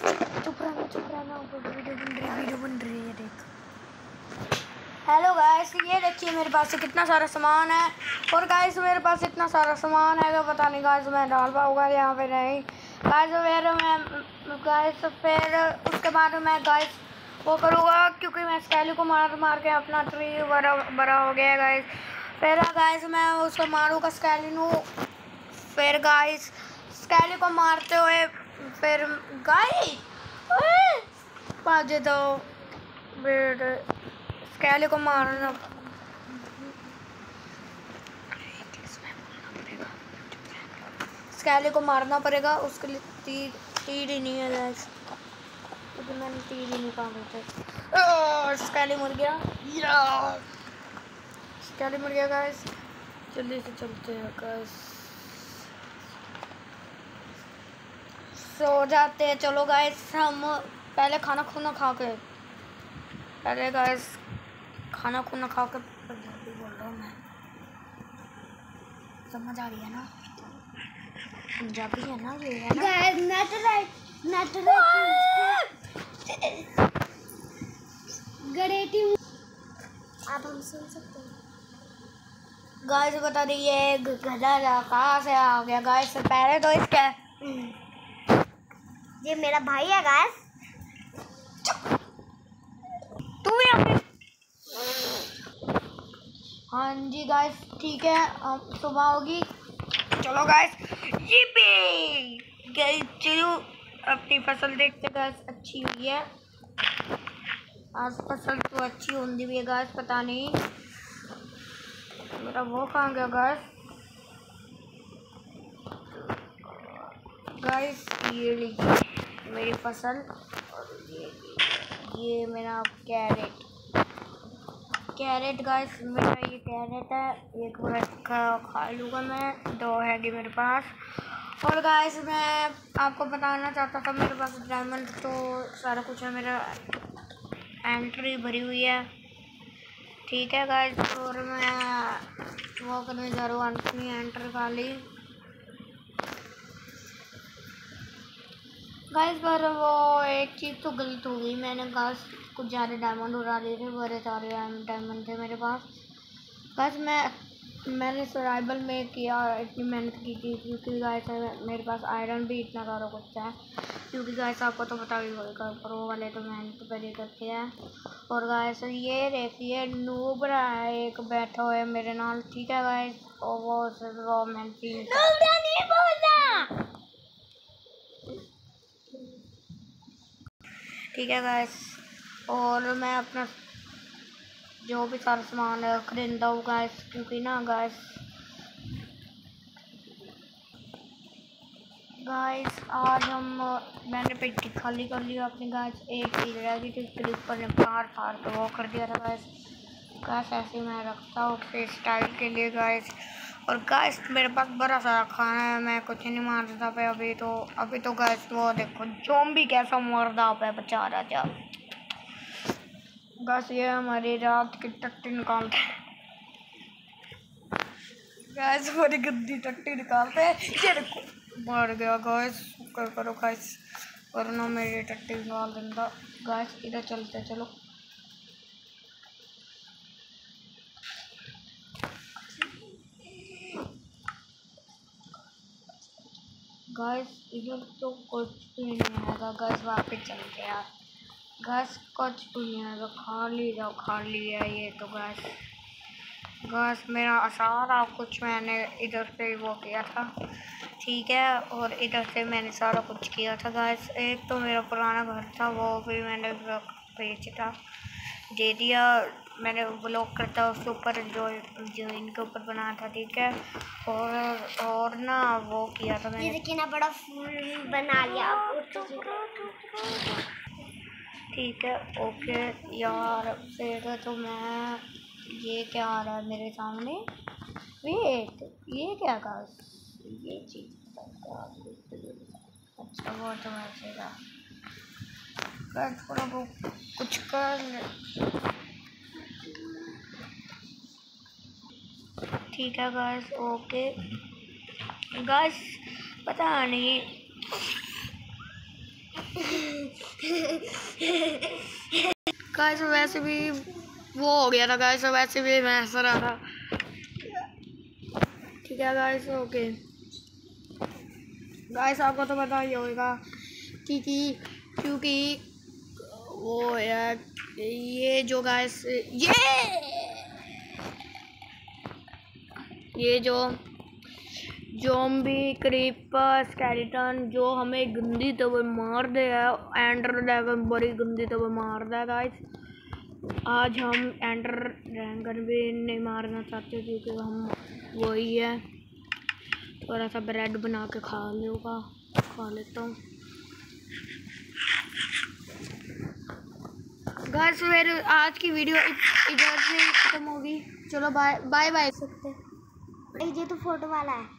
चुप रहना, वीडियो बन रही है देख। हेलो गाइस, ये देखिए मेरे पास से कितना सारा सामान है। और गाइस मेरे पास इतना सारा सामान है कि पता नहीं गाइस मैं डाल पाऊँगा यहाँ पे नहीं। गाइस फिर उसके बाद मैं गाइस वो करूँगा, क्योंकि मैं स्केली को मार के अपना ट्री बड़ा हो गया है गाइस। फिर गाइस मैं उसको मारूँगा स्केली को। फिर गाइस स्केली को मारते हुए फिर गाइस बाजे दो स्केली को मारना स्केली को मारना पड़ेगा। उसके लिए तीर ही नहीं है गाइस, क्योंकि मैंने तीर ही नहीं काटे थे। स्केली मर गया, स्केली मर गया गाइस। जल्दी से चलते हैं गाइस, सो जाते हैं। चलो गाइस हम पहले खाना खुना खा के पहले गाइस खाना खुना खा के बोल रहा हूँ मैं, समझ आ रही है ना, पंजाबी है ना ये है ना। गड़ेटी आप हम सुन सकते हैं गाइस। बता दीजिए गधा कहाँ से आ गया गाइस। पहले तो इसके ये मेरा भाई है गाइस। तू भी हाँ जी गाइस ठीक है, सुबह होगी। चलो गाइस ये भी गाइस चलो अपनी फसल देखते गाइस। अच्छी हुई है आज फसल, तो अच्छी होंगी भी है गाइस। पता नहीं मेरा वो कहाँ गया गाइस। गाइस ये लीजिए मेरी फसल, और ये मेरा कैरेट गाइस। मेरा ये कैरेट है, एक खा लूँगा मैं, 2 हैगी मेरे पास। और गाइस मैं आपको बताना चाहता था मेरे पास डायमंड तो सारा कुछ है, मेरा एंट्री भरी हुई है। ठीक है गाइस, और मैं वो करने जा रहा हूँ अपनी एंट्री खाली गाइस। पर वो एक चीज़ तो गलत हो गई, मैंने गाइस कुछ ज़्यादा डायमंड उड़ा लिए थे, बड़े सारे डायमंड थे मेरे पास गाइस। मैंने सर्वाइवल में किया, इतनी मेहनत की थी, क्योंकि गाइस मेरे पास आयरन भी इतना सारा कुछ है, क्योंकि गाइस आपको तो पता ही होगा प्रो वाले तो मेहनत पहले करते हैं। और गाइस ये देखिए नूब रहा है एक बैठा हुआ है मेरे नाल। ठीक है गाइस, और वो मेहनती ठीक है गाइस। और मैं अपना जो भी सारा सामान है खरीदा हूँ गाइस, क्योंकि ना गाइस आज मैंने पेटी खाली कर लिया अपनी गाइस। एक चीज़ रह गई थी, क्लिपर ने फाड़ तो वो कर दिया था गाइस। ऐसे मैं रखता हूँ फेस स्टाइल के लिए गाइस। और गाइस मेरे पास बड़ा सारा खाना है, मैं कुछ नहीं मारता पे अभी तो गाइस वो देखो ज़ॉम्बी कैसा मरदा पे बेचारा जा। बस ये हमारी रात की टट्टी निकालते हैं गैस, हमारी गंदी टट्टी निकालते हैं। ये देखो मर गया गैस, कर करो गैस, वरना मेरी टट्टी निकाल देता गैस। इधर चलते चलो गैस। इधर तो कुछ भी नहीं आएगा गैस, वापस चलते यार गैस। कुछ भी नहीं आएगा, खाली है ये तो गैस मेरा सारा कुछ मैंने इधर से वो किया था। ठीक है, और इधर से मैंने सारा कुछ किया था गैस। एक तो मेरा पुराना घर था, वो भी मैंने बेचा दे दिया। मैंने ब्लॉक करता उसके ऊपर जो इनके ऊपर बना था। ठीक है, और ना वो किया था मैंने, ये ना बड़ा फूल बना लिया। ठीक है ओके यार। फिर तो मैं ये क्या आ रहा है मेरे सामने, वेट ये क्या गाइस, ये चीज़ अच्छा वो तो ऐसेगा थोड़ा वो कुछ कर। ठीक है गाइस ओके गाइस, पता नहीं गाइस वैसे भी वो हो गया था गाइस, वैसे भी मैं हंस रहा था। ठीक है गाइस, ओके गाइस, आपको तो पता ही होगा क्योंकि वो यार ये जो गाइस ये जो ज़ॉम्बी क्रीपर स्केलेटन जो हमें गंदी तरह मार दे है, एंडर ड्रैगन बड़ी गंदी तरह मार दे गाइस। आज हम एंडर ड्रैगन भी नहीं मारना चाहते क्योंकि हम वही है। थोड़ा सा ब्रेड बना के खा लेता हूँ गाइस। फिर आज की वीडियो इधर से खत्म होगी। चलो बाय बाय बाय। ये तो फोटो वाला है।